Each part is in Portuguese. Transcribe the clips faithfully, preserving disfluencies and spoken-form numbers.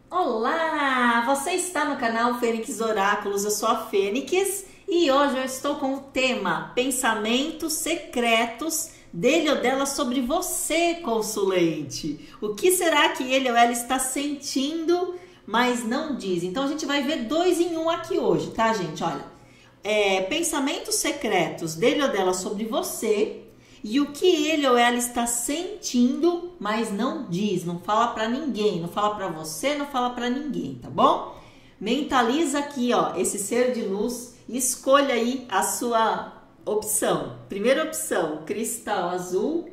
Olá! Você está no canal Fênix Oráculos, eu sou a Fênix e hoje eu estou com o tema Pensamentos Secretos dele ou dela sobre você, consulente. O que será que ele ou ela está sentindo, mas não diz? Então a gente vai ver dois em um aqui hoje, tá, gente? Olha, é, pensamentos secretos dele ou dela sobre você e o que ele ou ela está sentindo, mas não diz, não fala pra ninguém, não fala pra você, não fala pra ninguém, tá bom? Mentaliza aqui, ó, esse ser de luz e escolha aí a sua opção. Primeira opção, cristal azul.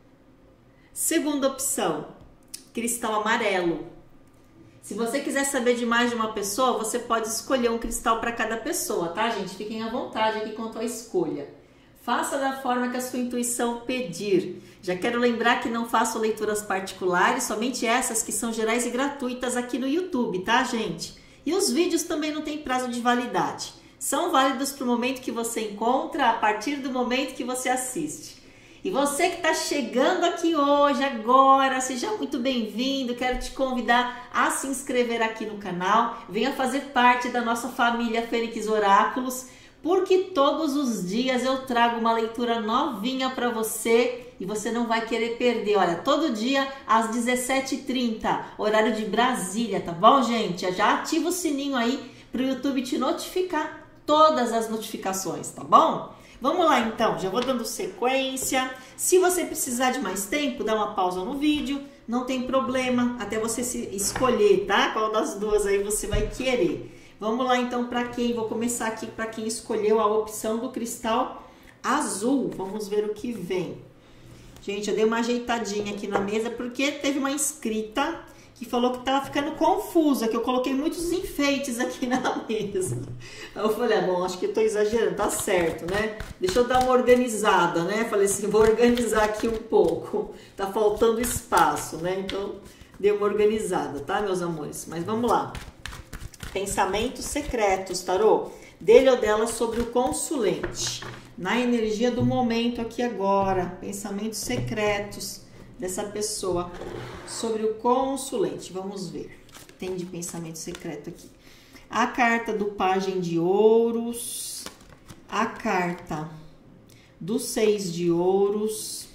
Segunda opção, cristal amarelo. Se você quiser saber de mais de uma pessoa, você pode escolher um cristal para cada pessoa, tá, gente? Fiquem à vontade aqui quanto à escolha. Faça da forma que a sua intuição pedir. Já quero lembrar que não faço leituras particulares, somente essas que são gerais e gratuitas aqui no YouTube, tá, gente? E os vídeos também não têm prazo de validade. São válidos para o momento que você encontra, a partir do momento que você assiste. E você que está chegando aqui hoje, agora, seja muito bem-vindo. Quero te convidar a se inscrever aqui no canal. Venha fazer parte da nossa família Fênix Oráculos, porque todos os dias eu trago uma leitura novinha para você e você não vai querer perder. Olha, todo dia às dezessete e trinta, horário de Brasília, tá bom, gente? Já ativa o sininho aí para o YouTube te notificar todas as notificações, tá bom? Vamos lá então, já vou dando sequência. Se você precisar de mais tempo, dá uma pausa no vídeo, não tem problema, até você se escolher, tá? Qual das duas aí você vai querer. Vamos lá então para quem, vou começar aqui para quem escolheu a opção do cristal azul. Vamos ver o que vem. Gente, eu dei uma ajeitadinha aqui na mesa porque teve uma inscrita que falou que tava ficando confusa, que eu coloquei muitos enfeites aqui na mesa. Aí eu falei, ah, bom, acho que eu tô exagerando, tá certo, né? Deixa eu dar uma organizada, né? Falei assim, vou organizar aqui um pouco. Tá faltando espaço, né? Então, dei uma organizada, tá, meus amores? Mas vamos lá. Pensamentos secretos, tarô, dele ou dela sobre o consulente. Na energia do momento aqui agora, pensamentos secretos dessa pessoa sobre o consulente. Vamos ver. Tem de pensamento secreto aqui. A carta do Pajem de Ouros, a carta do Seis de Ouros,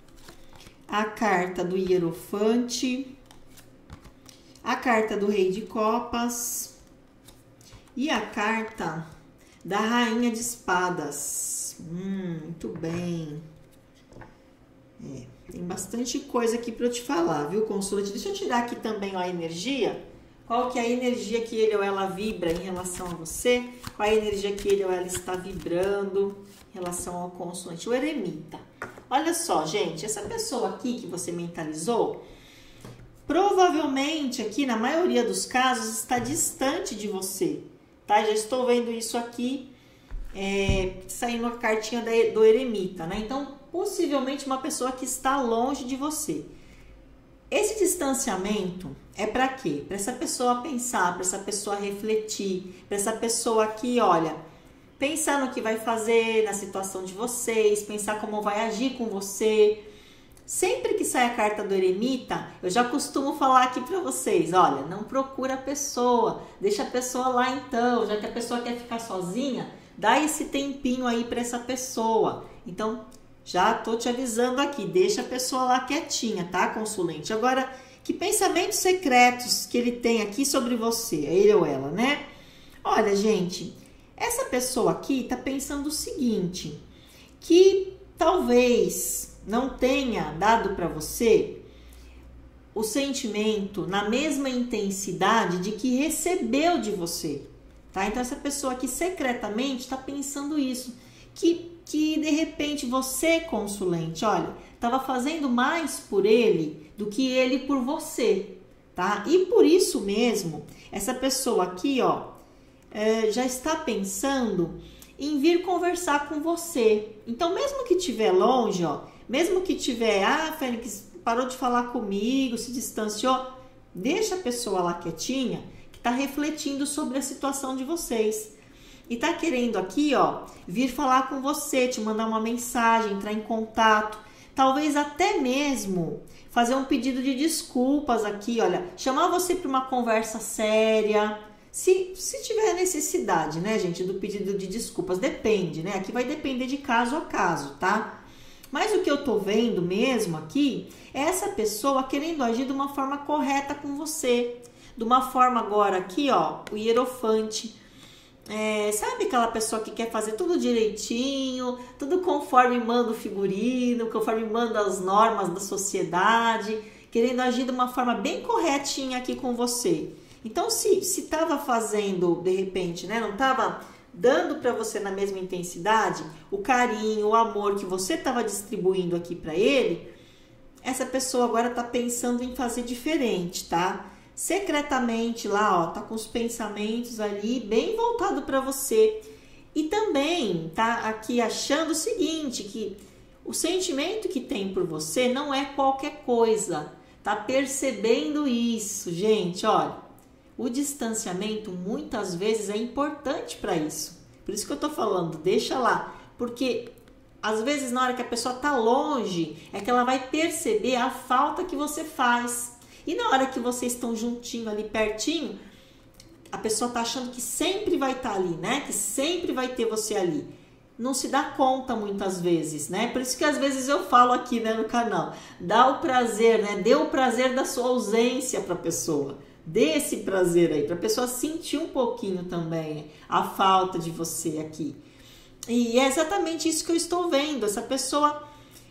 a carta do Hierofante, a carta do Rei de Copas e a carta da Rainha de Espadas. Hum, muito bem. É, tem bastante coisa aqui para eu te falar, viu, consulente? Deixa eu tirar aqui também ó, a energia. Qual que é a energia que ele ou ela vibra em relação a você? Qual é a energia que ele ou ela está vibrando em relação ao consulente? O eremita. Olha só, gente, essa pessoa aqui que você mentalizou, provavelmente aqui, na maioria dos casos, está distante de você. Tá? Já estou vendo isso aqui, é, saindo a cartinha do eremita, né? Então, possivelmente uma pessoa que está longe de você. Esse distanciamento é para quê? Para essa pessoa pensar, para essa pessoa refletir, para essa pessoa aqui, olha, pensar no que vai fazer na situação de vocês, pensar como vai agir com você. Sempre que sai a carta do eremita, eu já costumo falar aqui para vocês, olha, não procura a pessoa, deixa a pessoa lá então, já que a pessoa quer ficar sozinha, dá esse tempinho aí para essa pessoa. Então, já tô te avisando aqui, deixa a pessoa lá quietinha, tá, consulente? Agora, que pensamentos secretos que ele tem aqui sobre você, ele ou ela, né? Olha, gente, essa pessoa aqui tá pensando o seguinte, que talvez não tenha dado para você o sentimento na mesma intensidade de que recebeu de você, tá? Então, essa pessoa aqui secretamente está pensando isso, que, que de repente você, consulente, olha, estava fazendo mais por ele do que ele por você, tá? E por isso mesmo, essa pessoa aqui, ó, é, já está pensando em vir conversar com você. Então, mesmo que estiver longe, ó, mesmo que tiver, ah, Fênix, parou de falar comigo, se distanciou, deixa a pessoa lá quietinha, que tá refletindo sobre a situação de vocês. E tá querendo aqui, ó, vir falar com você, te mandar uma mensagem, entrar em contato. Talvez até mesmo fazer um pedido de desculpas aqui, olha, chamar você para uma conversa séria, se, se tiver necessidade, né, gente, do pedido de desculpas, depende, né, aqui vai depender de caso a caso, tá? Mas o que eu tô vendo mesmo aqui é essa pessoa querendo agir de uma forma correta com você, de uma forma agora aqui, ó, o Hierofante. É, sabe aquela pessoa que quer fazer tudo direitinho, tudo conforme manda o figurino, conforme manda as normas da sociedade, querendo agir de uma forma bem corretinha aqui com você. Então, se se estava fazendo, de repente, né, não estava dando para você na mesma intensidade o carinho, o amor que você estava distribuindo aqui para ele, essa pessoa agora está pensando em fazer diferente, tá? Secretamente lá, ó, tá com os pensamentos ali bem voltado para você. E também tá aqui achando o seguinte, que o sentimento que tem por você não é qualquer coisa. Tá percebendo isso, gente, olha. O distanciamento muitas vezes é importante para isso. Por isso que eu tô falando, deixa lá, porque às vezes na hora que a pessoa tá longe, é que ela vai perceber a falta que você faz. E na hora que vocês estão juntinho ali, pertinho, a pessoa tá achando que sempre vai estar ali, né? Que sempre vai ter você ali. Não se dá conta muitas vezes, né? Por isso que às vezes eu falo aqui, né, no canal. Dá o prazer, né? Dê o prazer da sua ausência para a pessoa. Dê esse prazer aí, para a pessoa sentir um pouquinho também a falta de você aqui. E é exatamente isso que eu estou vendo. Essa pessoa...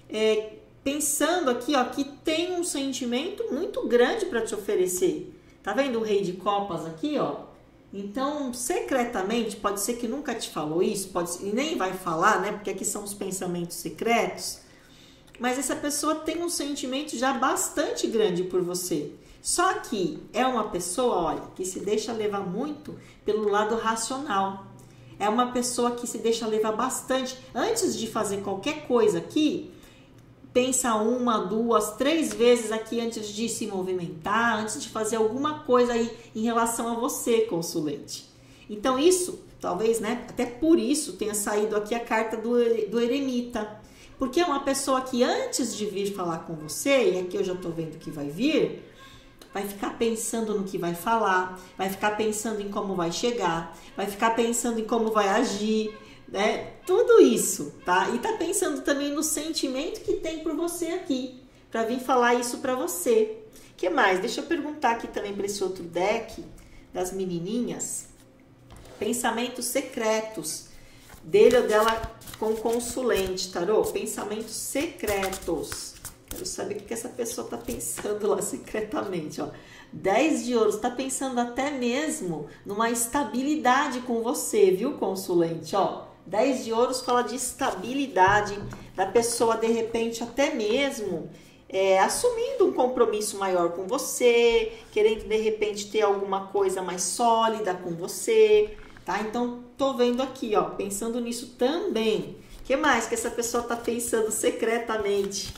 É, pensando aqui, ó, que tem um sentimento muito grande para te oferecer. Tá vendo o rei de copas aqui, ó? Então, secretamente, pode ser que nunca te falou isso, pode ser, e nem vai falar, né? Porque aqui são os pensamentos secretos. Mas essa pessoa tem um sentimento já bastante grande por você. Só que é uma pessoa, olha, que se deixa levar muito pelo lado racional. É uma pessoa que se deixa levar bastante. Antes de fazer qualquer coisa aqui, pensa uma, duas, três vezes aqui antes de se movimentar, antes de fazer alguma coisa aí em relação a você, consulente. Então isso, talvez, né, até por isso tenha saído aqui a carta do, do eremita. Porque é uma pessoa que antes de vir falar com você, e aqui eu já tô vendo que vai vir, vai ficar pensando no que vai falar, vai ficar pensando em como vai chegar, vai ficar pensando em como vai agir, né? Tudo isso, tá? E tá pensando também no sentimento que tem por você aqui, para vir falar isso para você. Que mais? Deixa eu perguntar aqui também para esse outro deck das menininhas. Pensamentos secretos dele ou dela com consulente, tarô. Pensamentos secretos. Quero saber o que essa pessoa tá pensando lá secretamente, ó. dez de ouros, tá pensando até mesmo numa estabilidade com você, viu, consulente, ó. dez de ouros fala de estabilidade, da pessoa de repente até mesmo é, assumindo um compromisso maior com você, querendo de repente ter alguma coisa mais sólida com você, tá? Então, tô vendo aqui, ó, pensando nisso também. O que mais que essa pessoa tá pensando secretamente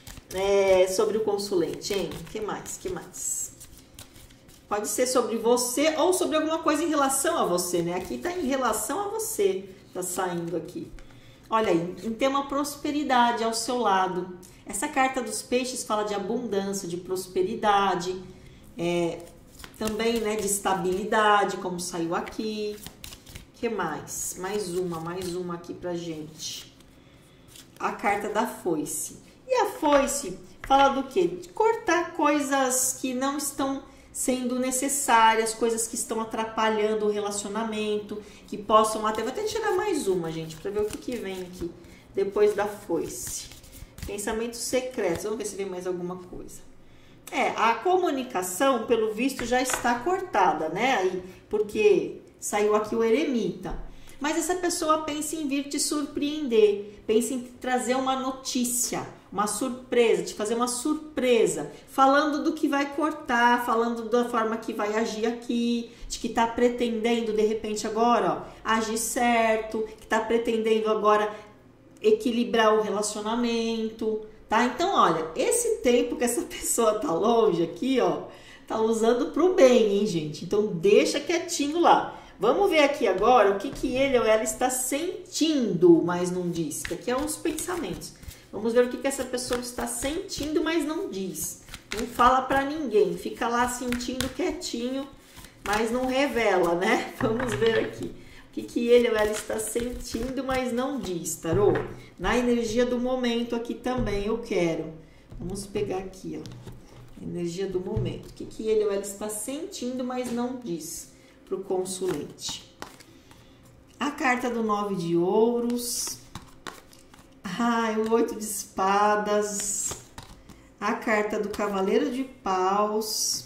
é, sobre o consulente, hein? O que mais? que mais? Pode ser sobre você ou sobre alguma coisa em relação a você, né? Aqui tá em relação a você. Tá saindo aqui. Olha aí, em ter uma prosperidade ao seu lado. Essa carta dos peixes fala de abundância, de prosperidade, é, também, né, de estabilidade, como saiu aqui. O que mais? Mais uma, mais uma aqui pra gente. A carta da foice. E a foice fala do quê? De cortar coisas que não estão sendo necessárias, coisas que estão atrapalhando o relacionamento, que possam até... Vou até tirar mais uma, gente, para ver o que, que vem aqui depois da foice. Pensamentos secretos. Vamos ver se vem mais alguma coisa. É, a comunicação, pelo visto, já está cortada, né? Aí, porque saiu aqui o eremita. Mas essa pessoa pensa em vir te surpreender, pensa em trazer uma notícia, uma surpresa, te fazer uma surpresa, falando do que vai cortar, falando da forma que vai agir aqui, de que tá pretendendo de repente agora, ó, agir certo, que tá pretendendo agora equilibrar o relacionamento, tá? Então, olha, esse tempo que essa pessoa tá longe aqui, ó, tá usando pro bem, hein, gente? Então, deixa quietinho lá. Vamos ver aqui agora o que, que ele ou ela está sentindo, mas não diz, que aqui é uns pensamentos. Vamos ver o que, que essa pessoa está sentindo, mas não diz. Não fala pra ninguém, fica lá sentindo quietinho, mas não revela, né? Vamos ver aqui. O que, que ele ou ela está sentindo, mas não diz, tarô? Na energia do momento aqui também eu quero. Vamos pegar aqui, ó. Energia do momento. O que, que ele ou ela está sentindo, mas não diz para o consulente. A carta do nove de ouros. Ai, o oito de espadas. A carta do cavaleiro de paus.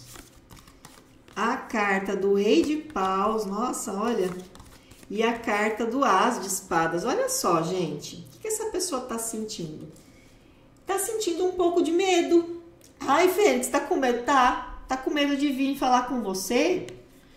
A carta do rei de paus. Nossa, olha. E a carta do as de espadas. Olha só, gente. O que, que essa pessoa está sentindo? Está sentindo um pouco de medo. Ai, Fênix, tá com medo? Tá. Tá com medo de vir falar com você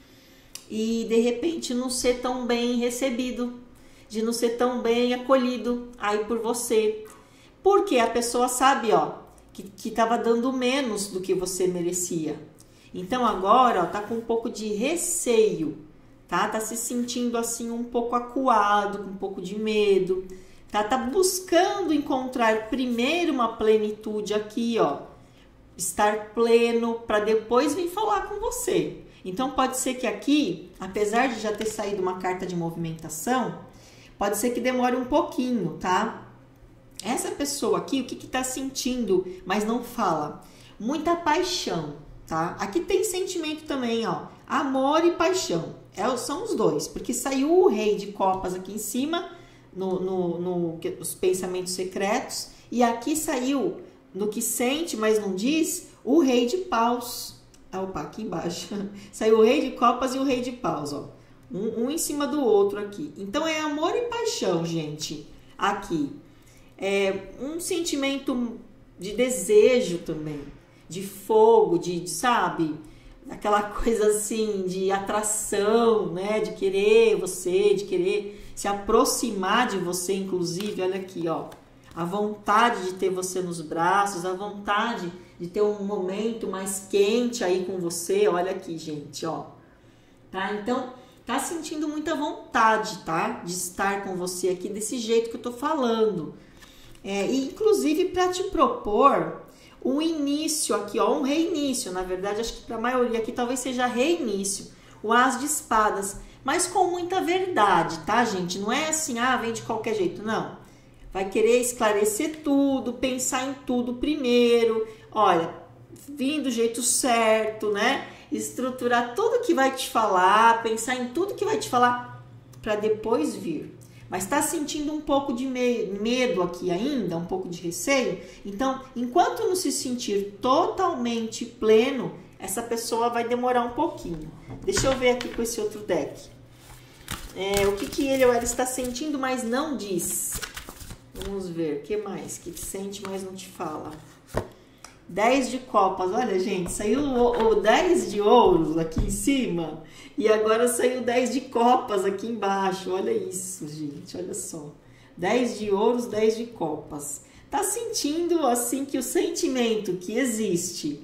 e, de repente, não ser tão bem recebido, de não ser tão bem acolhido aí por você. Porque a pessoa sabe, ó, que, que tava dando menos do que você merecia. Então, agora, ó, tá com um pouco de receio, tá? Tá se sentindo, assim, um pouco acuado, com um pouco de medo, tá? Tá buscando encontrar primeiro uma plenitude aqui, ó. Estar pleno para depois vir falar com você. Então pode ser que aqui, apesar de já ter saído uma carta de movimentação, pode ser que demore um pouquinho, tá? Essa pessoa aqui, o que que tá sentindo, mas não fala? Muita paixão, tá? Aqui tem sentimento também, ó. Amor e paixão. É, são os dois, porque saiu o rei de copas aqui em cima, no, no, no, os pensamentos secretos, e aqui saiu no que sente, mas não diz, o rei de paus. Ah, opa, aqui embaixo. Saiu o rei de copas e o rei de paus, ó. Um, um em cima do outro aqui. Então, é amor e paixão, gente. Aqui. É um sentimento de desejo também. De fogo, de, de, sabe? Aquela coisa assim, de atração, né? De querer você, de querer se aproximar de você, inclusive. Olha aqui, ó. A vontade de ter você nos braços, a vontade de ter um momento mais quente aí com você. Olha aqui, gente, ó. Tá? Então, tá sentindo muita vontade, tá? De estar com você aqui desse jeito que eu tô falando. É, e, inclusive, para te propor um início aqui, ó. Um reinício, na verdade, acho que para a maioria aqui talvez seja reinício. O as de espadas, mas com muita verdade, tá, gente? Não é assim, ah, vem de qualquer jeito, não. Vai querer esclarecer tudo, pensar em tudo primeiro. Olha, vir do jeito certo, né? Estruturar tudo que vai te falar, pensar em tudo que vai te falar para depois vir. Mas tá sentindo um pouco de medo aqui ainda, um pouco de receio. Então, enquanto não se sentir totalmente pleno, essa pessoa vai demorar um pouquinho. Deixa eu ver aqui com esse outro deck. É, o que, que ele ou ela está sentindo, mas não diz. Vamos ver, o que mais? Que sente, mas não te fala. dez de copas. Olha, gente, saiu o, o dez de ouros aqui em cima. E agora saiu dez de copas aqui embaixo. Olha isso, gente, olha só. dez de ouros, dez de copas. Tá sentindo, assim, que o sentimento que existe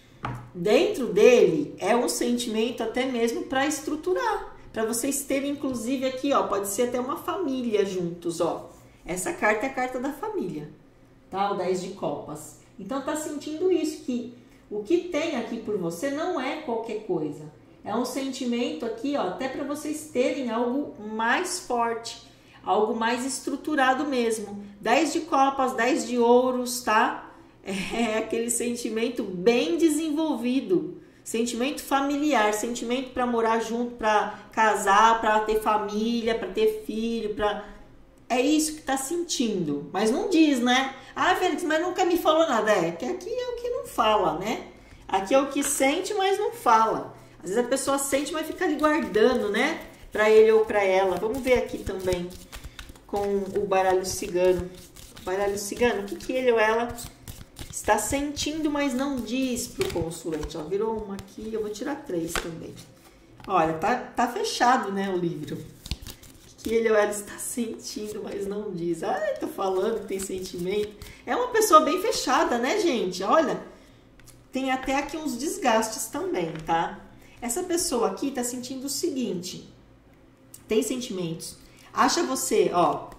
dentro dele é um sentimento até mesmo para estruturar. Para vocês terem, inclusive, aqui, ó, pode ser até uma família juntos, ó. Essa carta é a carta da família, tá? O dez de copas. Então, tá sentindo isso, que o que tem aqui por você não é qualquer coisa. É um sentimento aqui, ó, até para vocês terem algo mais forte, algo mais estruturado mesmo. dez de copas, dez de ouros, tá? É aquele sentimento bem desenvolvido. Sentimento familiar, sentimento para morar junto, para casar, para ter família, para ter filho, para... É isso que tá sentindo, mas não diz, né? Ah, Fênix, mas nunca me falou nada. É, que aqui é o que não fala, né? Aqui é o que sente, mas não fala. Às vezes a pessoa sente, mas fica ali guardando, né? Pra ele ou pra ela. Vamos ver aqui também com o baralho cigano. O baralho cigano, o que, que ele ou ela está sentindo, mas não diz pro consulente. Ó, virou uma aqui, eu vou tirar três também. Olha, tá, tá fechado, né, o livro. Que ele ou ela está sentindo, mas não diz. Ai, tô falando que tem sentimento. É uma pessoa bem fechada, né, gente? Olha, tem até aqui uns desgastes também, tá? Essa pessoa aqui tá sentindo o seguinte. Tem sentimentos. Acha você, ó,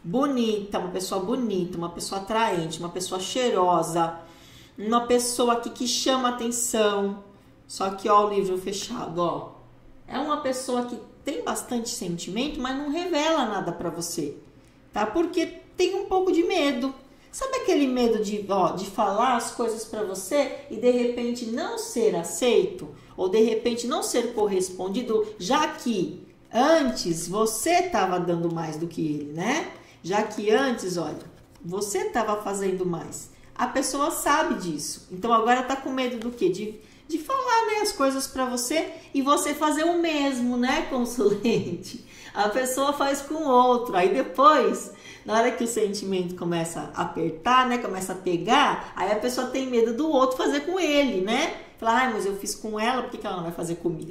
bonita, uma pessoa bonita, uma pessoa atraente, uma pessoa cheirosa, uma pessoa aqui que chama atenção. Só que, ó, o livro fechado, ó. É uma pessoa que tem bastante sentimento, mas não revela nada pra você, tá? Porque tem um pouco de medo. Sabe aquele medo de, ó, de falar as coisas pra você e de repente não ser aceito? Ou de repente não ser correspondido, já que antes você estava dando mais do que ele, né? Já que antes, olha, você estava fazendo mais. A pessoa sabe disso. Então agora tá com medo do quê? De, de falar, né, as coisas para você e você fazer o mesmo, né, consulente? A pessoa faz com o outro. Aí depois, na hora que o sentimento começa a apertar, né, começa a pegar, aí a pessoa tem medo do outro fazer com ele, né? Falar, ah, mas eu fiz com ela, por que ela não vai fazer comigo?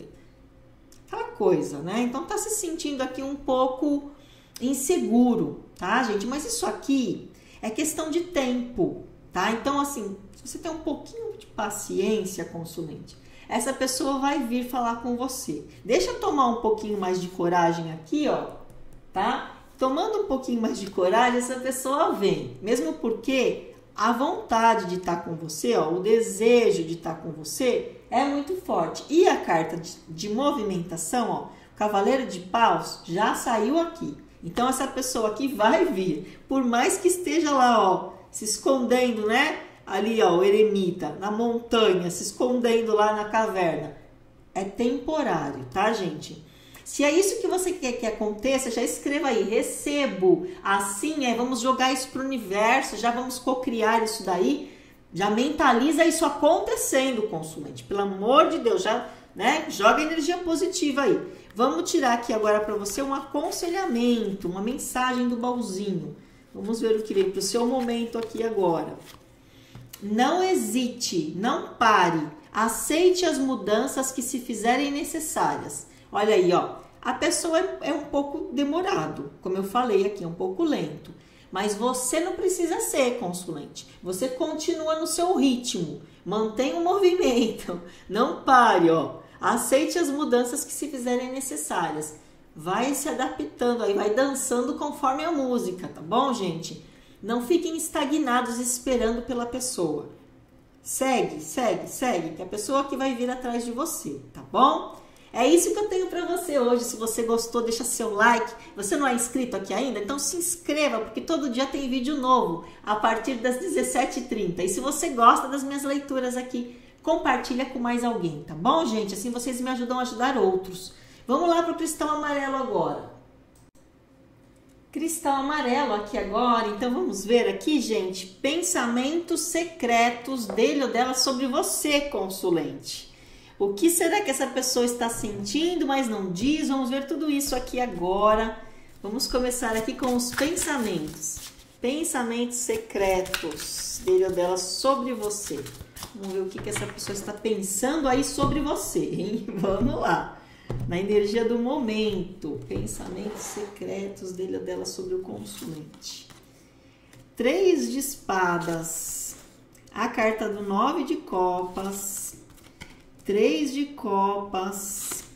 Aquela coisa, né? Então tá se sentindo aqui um pouco inseguro, tá, gente? Mas isso aqui é questão de tempo, tá? Então, assim, se você tem um pouquinho de paciência, consulente, essa pessoa vai vir falar com você. Deixa eu tomar um pouquinho mais de coragem aqui, ó, tá? Tomando um pouquinho mais de coragem, essa pessoa vem. Mesmo porque a vontade de estar com você, ó, o desejo de estar com você é muito forte. E a carta de, de movimentação, ó, o Cavaleiro de Paus já saiu aqui. Então essa pessoa aqui vai vir, por mais que esteja lá, ó, se escondendo, né? Ali, ó, o eremita, na montanha, se escondendo lá na caverna. É temporário, tá, gente? Se é isso que você quer que aconteça, já escreva aí, recebo. Assim é, vamos jogar isso para o universo, já vamos cocriar isso daí. Já mentaliza isso acontecendo, consulente. Pelo amor de Deus, já, né? Joga energia positiva aí. Vamos tirar aqui agora para você um aconselhamento, uma mensagem do baúzinho. Vamos ver o que vem para o seu momento aqui agora. Não hesite, não pare. Aceite as mudanças que se fizerem necessárias. Olha aí, ó. A pessoa é, é um pouco demorado, como eu falei aqui, é um pouco lento. Mas você não precisa ser, consulente. Você continua no seu ritmo. Mantenha o movimento. Não pare, ó. Aceite as mudanças que se fizerem necessárias. Vai se adaptando aí, vai dançando conforme a música, tá bom, gente? Não fiquem estagnados esperando pela pessoa. Segue, segue, segue, que é a pessoa que vai vir atrás de você, tá bom? É isso que eu tenho para você hoje. Se você gostou, deixa seu like. Você não é inscrito aqui ainda? Então se inscreva, porque todo dia tem vídeo novo a partir das dezessete e trinta. E se você gosta das minhas leituras aqui, compartilha com mais alguém, tá bom, gente? Assim vocês me ajudam a ajudar outros. Vamos lá para o cristal amarelo agora. Cristal amarelo aqui agora. Então vamos ver aqui, gente, pensamentos secretos dele ou dela sobre você, consulente. O que será que essa pessoa está sentindo, mas não diz? Vamos ver tudo isso aqui agora. Vamos começar aqui com os pensamentos. Pensamentos secretos dele ou dela sobre você. Vamos ver o que, que essa pessoa está pensando aí sobre você, hein? Vamos lá. Na energia do momento. Pensamentos secretos dele ou dela sobre o consulente. Três de espadas. A carta do nove de copas. Três de copas,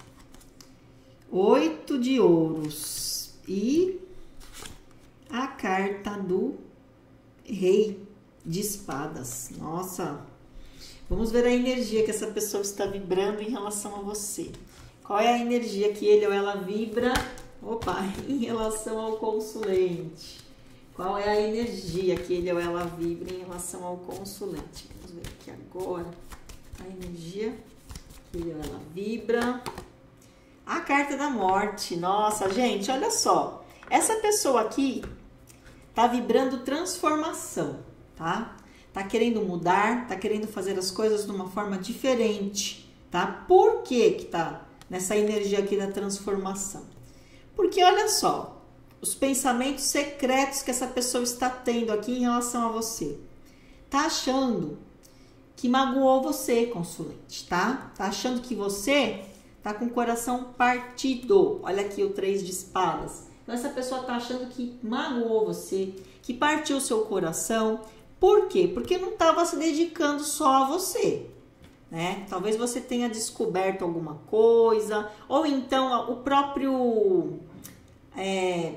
oito de ouros e a carta do rei de espadas. Nossa, vamos ver a energia que essa pessoa está vibrando em relação a você. Qual é a energia que ele ou ela vibra, opa, em relação ao consulente? Qual é a energia que ele ou ela vibra em relação ao consulente? Vamos ver aqui agora a energia que ela vibra. A carta da morte. Nossa, gente, olha só. Essa pessoa aqui tá vibrando transformação, tá? Tá querendo mudar, tá querendo fazer as coisas de uma forma diferente, tá? Por que que tá nessa energia aqui da transformação? Porque olha só, os pensamentos secretos que essa pessoa está tendo aqui em relação a você. Tá achando que magoou você, consulente, tá? Tá achando que você tá com o coração partido. Olha aqui o três de espadas. Então essa pessoa tá achando que magoou você, que partiu o seu coração. Por quê? Porque não estava se dedicando só a você, né? Talvez você tenha descoberto alguma coisa, ou então o próprio é,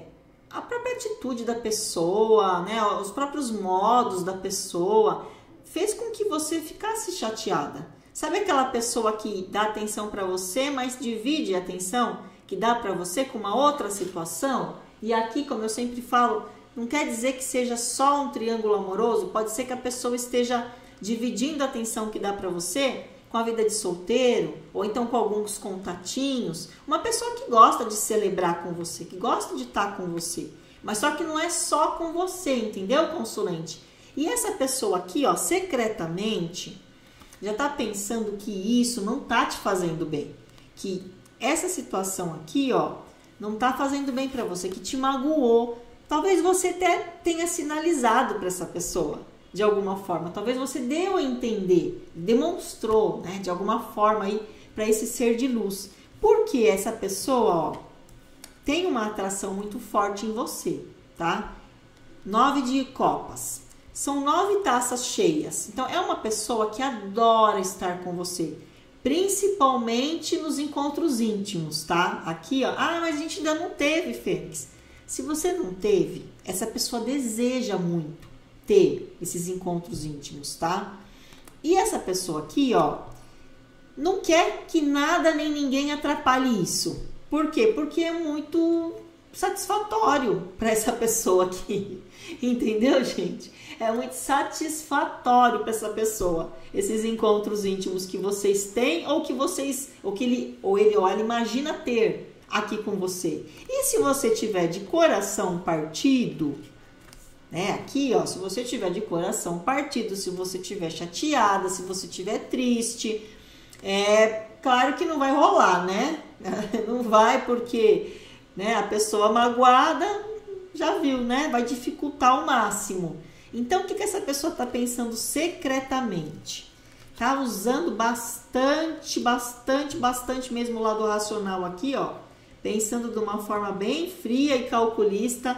a própria atitude da pessoa, né, os próprios modos da pessoa, fez com que você ficasse chateada. Sabe aquela pessoa que dá atenção para você, mas divide a atenção que dá para você com uma outra situação? E aqui, como eu sempre falo, não quer dizer que seja só um triângulo amoroso, pode ser que a pessoa esteja dividindo a atenção que dá para você com a vida de solteiro, ou então com alguns contatinhos, uma pessoa que gosta de celebrar com você, que gosta de estar com você, mas só que não é só com você, entendeu, consulente? E essa pessoa aqui, ó, secretamente, já tá pensando que isso não tá te fazendo bem, que essa situação aqui, ó, não tá fazendo bem para você, que te magoou. Talvez você até tenha sinalizado para essa pessoa, de alguma forma. Talvez você deu a entender, demonstrou, né, de alguma forma aí para esse ser de luz. Porque essa pessoa, ó, tem uma atração muito forte em você, tá? Nove de copas. São nove taças cheias. Então, é uma pessoa que adora estar com você. Principalmente nos encontros íntimos, tá? Aqui, ó. Ah, mas a gente ainda não teve, Fênix. Se você não teve, essa pessoa deseja muito ter esses encontros íntimos, tá? E essa pessoa aqui, ó, não quer que nada nem ninguém atrapalhe isso. Por quê? Porque é muito satisfatório para essa pessoa aqui. Entendeu, gente? É muito satisfatório para essa pessoa esses encontros íntimos que vocês têm ou que vocês, ou que ele ou ele ou ela imagina ter aqui com você. E se você tiver de coração partido, né? Aqui, ó, se você tiver de coração partido, se você tiver chateada, se você tiver triste, é claro que não vai rolar, né? Não vai porque, né, a pessoa magoada já viu, né? Vai dificultar ao máximo. Então, o que que essa pessoa está pensando secretamente? Tá usando bastante, bastante, bastante mesmo o lado racional aqui, ó. Pensando de uma forma bem fria e calculista,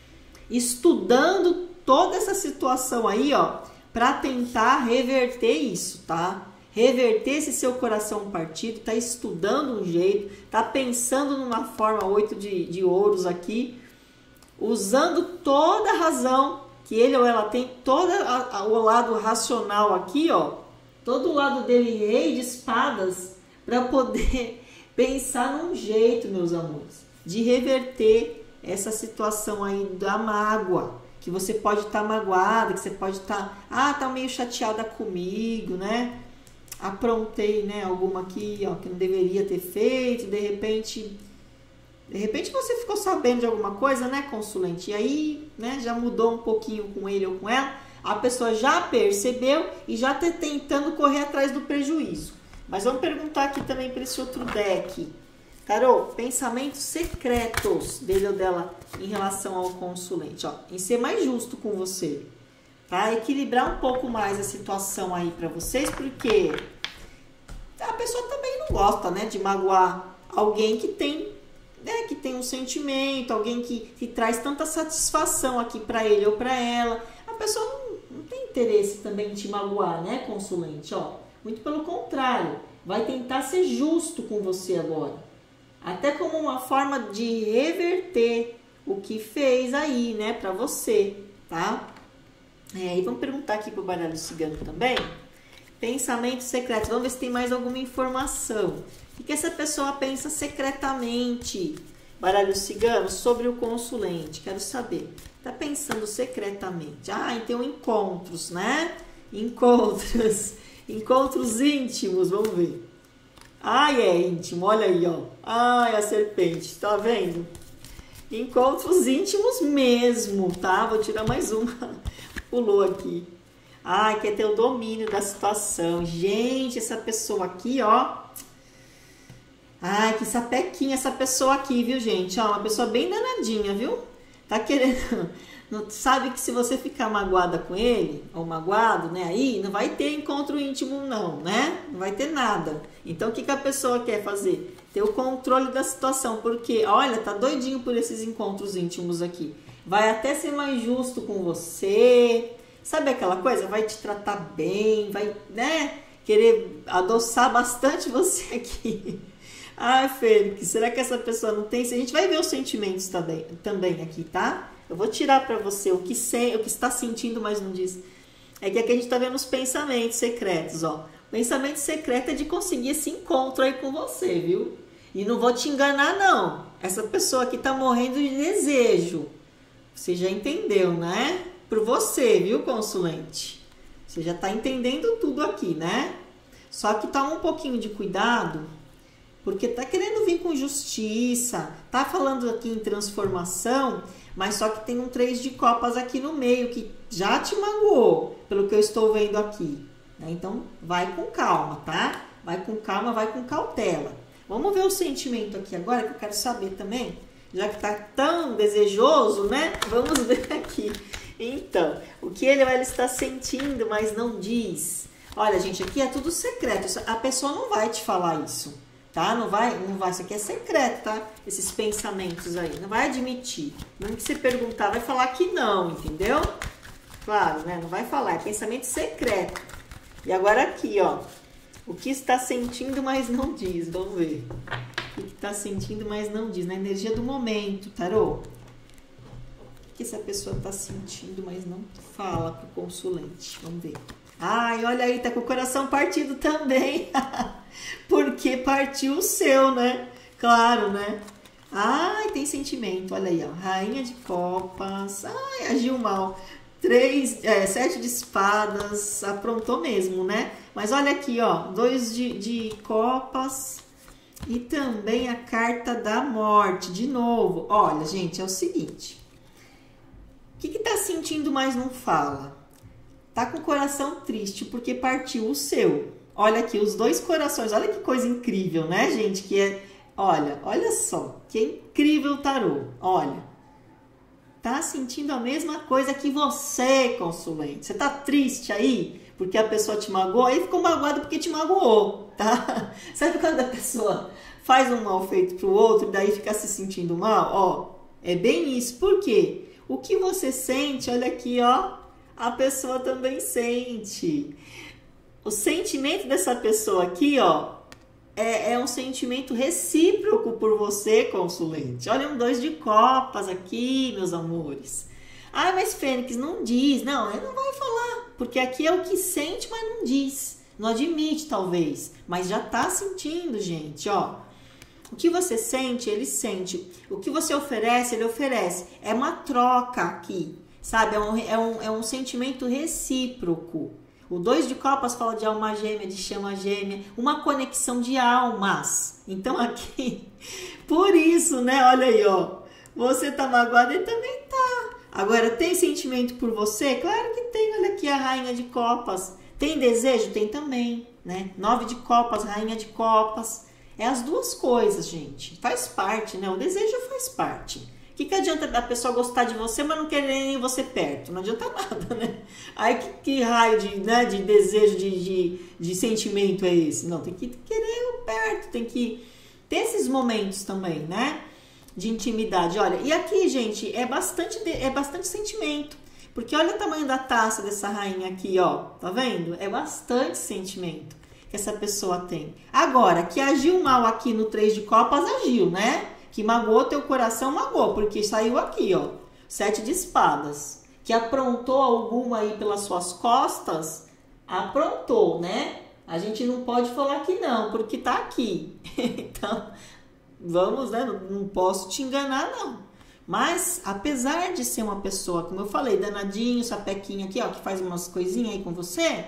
estudando toda essa situação aí, ó, para tentar reverter isso, tá? Reverter esse seu coração partido, tá estudando um jeito, tá pensando numa forma oito de, de ouros aqui, usando toda a razão que ele ou ela tem, todo a, a, o lado racional aqui, ó, todo o lado dele, rei de espadas, para poder pensar num jeito, meus amores, de reverter essa situação aí da mágoa, que você pode estar tá magoada, que você pode estar, tá, ah, tá meio chateada comigo, né? Aprontei, né, alguma aqui, ó, que não deveria ter feito, de repente, de repente você ficou sabendo de alguma coisa, né, consulente? E aí, né, já mudou um pouquinho com ele ou com ela, a pessoa já percebeu e já está tentando correr atrás do prejuízo. Mas vamos perguntar aqui também para esse outro deck. Carol, pensamentos secretos dele ou dela em relação ao consulente, ó, em ser mais justo com você, tá? Equilibrar um pouco mais a situação aí para vocês, porque a pessoa também não gosta, né, de magoar alguém que tem, né, que tem um sentimento, alguém que, que traz tanta satisfação aqui para ele ou para ela. A pessoa não, não tem interesse também em te magoar, né, consulente, ó. Muito pelo contrário, vai tentar ser justo com você agora. Até como uma forma de reverter o que fez aí, né, pra você, tá? É, e vamos perguntar aqui pro baralho cigano também. Pensamentos secretos. Vamos ver se tem mais alguma informação. O que essa pessoa pensa secretamente, baralho cigano, sobre o consulente? Quero saber. Tá pensando secretamente. Ah, então encontros, né? Encontros. Encontros íntimos, vamos ver. Ai, é íntimo, olha aí, ó. Ai, a serpente, tá vendo? Encontros íntimos mesmo, tá? Vou tirar mais uma. Pulou aqui. Ai, quer ter o domínio da situação. Gente, essa pessoa aqui, ó. Ai, que sapequinha essa pessoa aqui, viu, gente? Ó, uma pessoa bem danadinha, viu? Tá querendo... Não, sabe que se você ficar magoada com ele, ou magoado, né, aí não vai ter encontro íntimo não, né? Não vai ter nada. Então, o que, que a pessoa quer fazer? Ter o controle da situação, porque, olha, tá doidinho por esses encontros íntimos aqui. Vai até ser mais justo com você, sabe aquela coisa? Vai te tratar bem, vai, né, querer adoçar bastante você aqui. Ai, Fênix, será que essa pessoa não tem? A gente vai ver os sentimentos também, também aqui, tá? Eu vou tirar pra você o que, se, o que está sentindo, mas não diz. É que aqui a gente tá vendo os pensamentos secretos, ó. O pensamento secreto é de conseguir esse encontro aí com você, viu? E não vou te enganar, não. Essa pessoa aqui tá morrendo de desejo. Você já entendeu, né? Por você, viu, consulente? Você já tá entendendo tudo aqui, né? Só que toma um pouquinho de cuidado, porque tá querendo vir com justiça, tá falando aqui em transformação, mas só que tem um três de copas aqui no meio, que já te magoou, pelo que eu estou vendo aqui. Então, vai com calma, tá? Vai com calma, vai com cautela. Vamos ver o sentimento aqui agora, que eu quero saber também, já que tá tão desejoso, né? Vamos ver aqui. Então, o que ele, ele está sentindo, mas não diz. Olha, gente, aqui é tudo secreto. A pessoa não vai te falar isso, tá? Não vai, não vai. Isso aqui é secreto, tá? Esses pensamentos aí. Não vai admitir. Não que você perguntar, vai falar que não, entendeu? Claro, né? Não vai falar. É pensamento secreto. E agora aqui, ó. O que está sentindo, mas não diz. Vamos ver. O que está sentindo, mas não diz. Na energia do momento, tarô. O que essa pessoa está sentindo, mas não fala pro consulente. Vamos ver. Ai, olha aí, tá com o coração partido também. Porque partiu o seu, né? Claro, né? Ai, tem sentimento. Olha aí, ó. Rainha de copas. Ai, agiu mal. Três, é, sete de espadas. Aprontou mesmo, né? Mas olha aqui, ó. Dois de, de copas. E também a carta da morte. De novo. Olha, gente, é o seguinte. O que que tá sentindo, mas não fala? Tá com o coração triste porque partiu o seu. Olha aqui, os dois corações. Olha que coisa incrível, né, gente? Que é, olha, olha só. Que incrível o tarô. Olha. Tá sentindo a mesma coisa que você, consulente. Você tá triste aí porque a pessoa te magoou? Aí ficou magoado porque te magoou, tá? Sabe quando a pessoa faz um mal feito pro outro e daí fica se sentindo mal? Ó, é bem isso. Por quê? O que você sente, olha aqui, ó, a pessoa também sente. O sentimento dessa pessoa aqui, ó, é, é um sentimento recíproco por você, consulente. Olha, um dois de copas aqui, meus amores. Ah, mas Fênix não diz. Não, ele não vai falar, porque aqui é o que sente, mas não diz. Não admite, talvez, mas já tá sentindo, gente, ó. O que você sente, ele sente. O que você oferece, ele oferece. É uma troca aqui, sabe? É um, é um, é um sentimento recíproco. O dois de copas fala de alma gêmea, de chama gêmea. Uma conexão de almas. Então aqui, por isso, né? Olha aí, ó. Você tá magoado, ele também tá. Agora, tem sentimento por você? Claro que tem. Olha aqui a rainha de copas. Tem desejo? Tem também, né? Nove de copas, rainha de copas. É as duas coisas, gente. Faz parte, né? O desejo faz parte. O que, que adianta a pessoa gostar de você, mas não querer nem você perto? Não adianta nada, né? Aí que, que raio de, né, de desejo, de, de, de sentimento é esse? Não, tem que querer perto, tem que ter esses momentos também, né? De intimidade. Olha, e aqui, gente, é bastante, é bastante sentimento. Porque olha o tamanho da taça dessa rainha aqui, ó. Tá vendo? É bastante sentimento que essa pessoa tem. Agora, que agiu mal aqui no três de copas, agiu, né? Que magoou teu coração, magoou, porque saiu aqui, ó. Sete de espadas. Que aprontou alguma aí pelas suas costas, aprontou, né? A gente não pode falar que não, porque tá aqui. Então, vamos, né? Não, não posso te enganar, não. Mas, apesar de ser uma pessoa, como eu falei, danadinho, sapequinho aqui, ó, que faz umas coisinhas aí com você,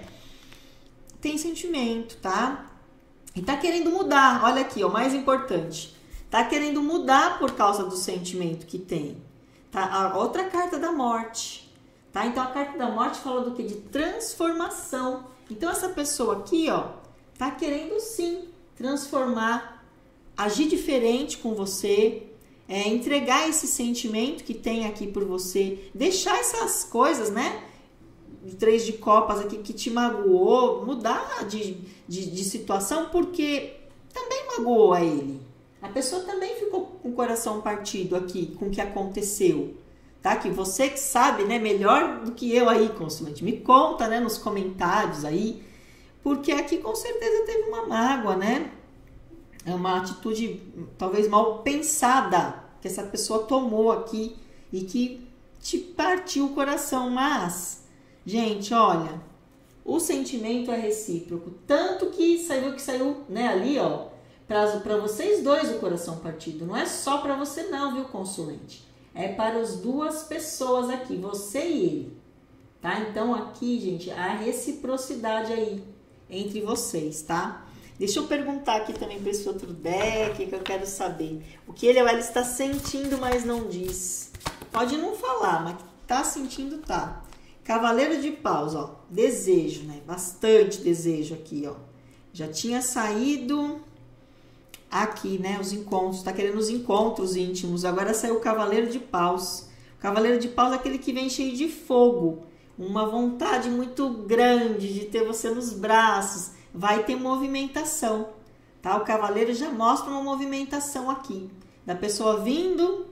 tem sentimento, tá? E tá querendo mudar. Olha aqui, ó, mais importante. Tá querendo mudar por causa do sentimento que tem. Tá? A outra carta da morte. Tá? Então, a carta da morte fala do quê? De transformação. Então, essa pessoa aqui, ó, tá querendo sim transformar, agir diferente com você, é, entregar esse sentimento que tem aqui por você, deixar essas coisas, né? Três de copas aqui que te magoou, mudar de, de, de situação, porque também magoou a ele. A pessoa também ficou com o coração partido aqui com o que aconteceu, tá? Que você que sabe, né, melhor do que eu aí, consulente, me conta, né, nos comentários aí, porque aqui com certeza teve uma mágoa, né? É uma atitude talvez mal pensada que essa pessoa tomou aqui e que te partiu o coração. Mas, gente, olha, o sentimento é recíproco. Tanto que saiu que saiu, né, ali, ó, para vocês dois o coração partido. Não é só para você não, viu, consulente? É para as duas pessoas aqui, você e ele. Tá? Então aqui, gente, a reciprocidade aí entre vocês, tá? Deixa eu perguntar aqui também para esse outro deck que eu quero saber. O que ele ou ela está sentindo, mas não diz. Pode não falar, mas tá sentindo, tá. Cavaleiro de Paus, ó. Desejo, né? Bastante desejo aqui, ó. Já tinha saído aqui, né? Os encontros. Tá querendo os encontros íntimos. Agora saiu o Cavaleiro de Paus. O Cavaleiro de Paus é aquele que vem cheio de fogo. Uma vontade muito grande de ter você nos braços. Vai ter movimentação, tá? O cavaleiro já mostra uma movimentação aqui, da pessoa vindo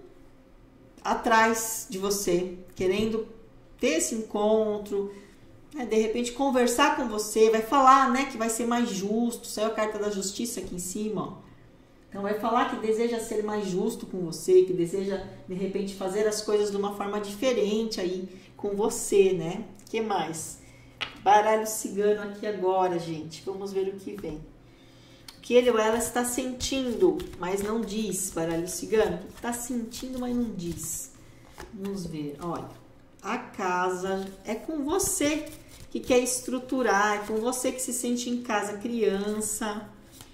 atrás de você, querendo ter esse encontro, né? De repente conversar com você, vai falar, né, que vai ser mais justo. Saiu a carta da justiça aqui em cima, ó. Então vai falar que deseja ser mais justo com você, que deseja de repente fazer as coisas de uma forma diferente aí com você, né? Que mais? Baralho cigano aqui agora, gente. Vamos ver o que vem. O que ele ou ela está sentindo, mas não diz. Baralho cigano. Está sentindo, mas não diz. Vamos ver. Olha, a casa é com você que quer estruturar. É com você que se sente em casa, criança.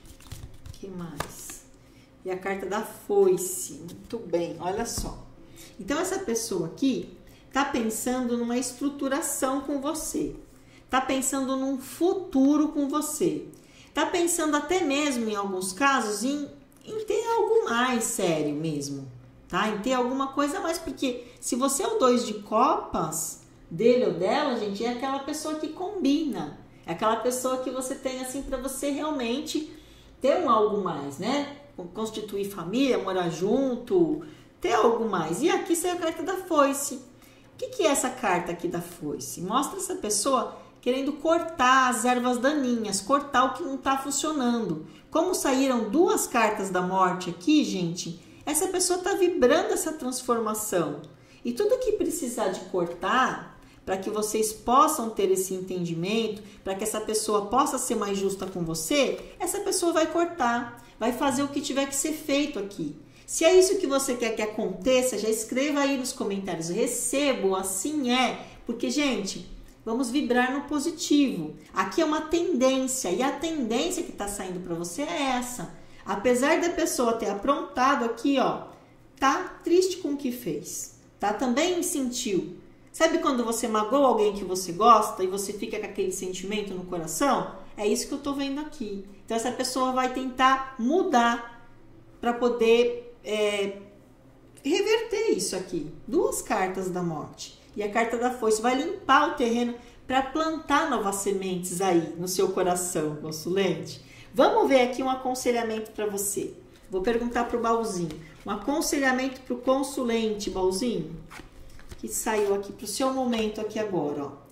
O que mais? E a carta da foice. Muito bem, olha só. Então, essa pessoa aqui está pensando numa estruturação com você. Tá pensando num futuro com você. Tá pensando até mesmo, em alguns casos, em, em ter algo mais sério mesmo. Tá? Em ter alguma coisa a mais. Porque se você é o dois de copas, dele ou dela, gente, é aquela pessoa que combina. É aquela pessoa que você tem, assim, para você realmente ter um algo mais, né? Constituir família, morar junto, ter algo mais. E aqui sai a carta da foice. O que, que é essa carta aqui da foice? Mostra essa pessoa querendo cortar as ervas daninhas, cortar o que não está funcionando. Como saíram duas cartas da morte aqui, gente, essa pessoa está vibrando essa transformação. E tudo que precisar de cortar, para que vocês possam ter esse entendimento, para que essa pessoa possa ser mais justa com você, essa pessoa vai cortar, vai fazer o que tiver que ser feito aqui. Se é isso que você quer que aconteça, já escreva aí nos comentários. Recebo, assim é. Porque, gente, vamos vibrar no positivo. Aqui é uma tendência. E a tendência que está saindo para você é essa. Apesar da pessoa ter aprontado aqui, ó, tá triste com o que fez. Tá? Também sentiu. Sabe quando você magoa alguém que você gosta e você fica com aquele sentimento no coração? É isso que eu tô vendo aqui. Então, essa pessoa vai tentar mudar para poder é, reverter isso aqui. Duas cartas da morte. E a carta da foice vai limpar o terreno para plantar novas sementes aí no seu coração, consulente. Vamos ver aqui um aconselhamento para você. Vou perguntar para o baúzinho. Um aconselhamento para o consulente, baúzinho, que saiu aqui para o seu momento aqui agora. Ó.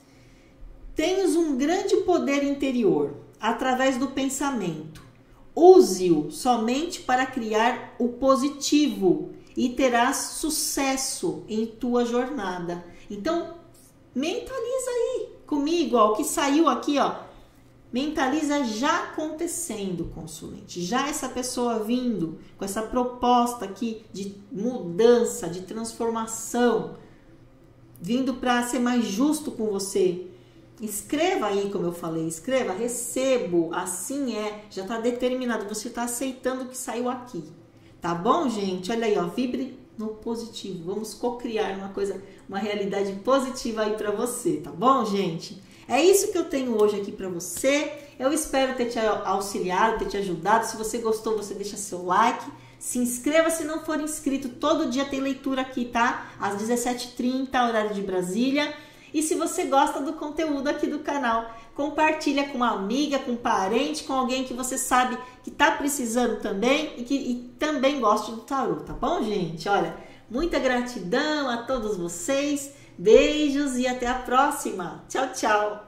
Tens um grande poder interior através do pensamento. Use-o somente para criar o positivo e terás sucesso em tua jornada. Então, mentaliza aí comigo, ó, o que saiu aqui, ó. Mentaliza já acontecendo, consulente. Já essa pessoa vindo com essa proposta aqui de mudança, de transformação, vindo para ser mais justo com você. Escreva aí, como eu falei, escreva, recebo, assim é, já está determinado, você está aceitando o que saiu aqui. Tá bom, gente? Olha aí, ó, vibre no positivo. Vamos co-criar uma coisa, uma realidade positiva aí para você, tá bom, gente? É isso que eu tenho hoje aqui para você. Eu espero ter te auxiliado, ter te ajudado. Se você gostou, você deixa seu like. Se inscreva se não for inscrito. Todo dia tem leitura aqui, tá? Às dezessete e trinta, horário de Brasília. E se você gosta do conteúdo aqui do canal, compartilha com uma amiga, com um parente, com alguém que você sabe que tá precisando também e que e também gosta do tarô, tá bom, gente? Olha, muita gratidão a todos vocês. Beijos e até a próxima. Tchau, tchau.